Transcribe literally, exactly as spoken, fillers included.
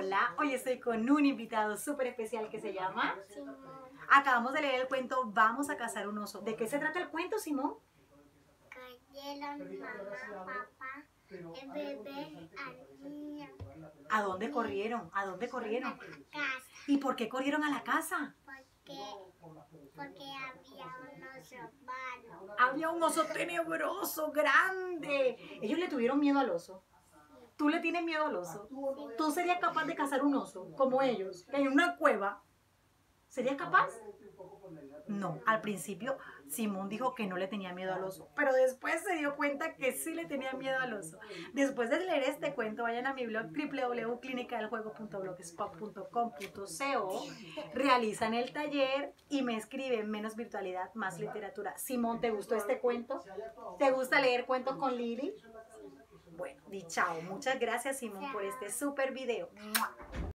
Hola, hoy estoy con un invitado súper especial que se llama Simón. Acabamos de leer el cuento Vamos a cazar un oso. ¿De qué se trata el cuento, Simón? Cayeron mamá, papá, el bebé, al niño. ¿A dónde corrieron? ¿A dónde corrieron? A la casa. ¿Y por qué corrieron a la casa? Porque, porque había un oso malo. Había un oso tenebroso, grande. Ellos le tuvieron miedo al oso. ¿Tú le tienes miedo al oso? ¿Tú serías capaz de cazar un oso como ellos, en una cueva? ¿Serías capaz? No, al principio Simón dijo que no le tenía miedo al oso, pero después se dio cuenta que sí le tenía miedo al oso. Después de leer este cuento, vayan a mi blog w w w punto clínica del juego punto blogspot punto com punto co, realizan el taller y me escriben menos virtualidad, más literatura. Simón, ¿te gustó este cuento? ¿Te gusta leer cuentos con Lili? Bueno, di chao. Muchas gracias, Simón, por este súper video.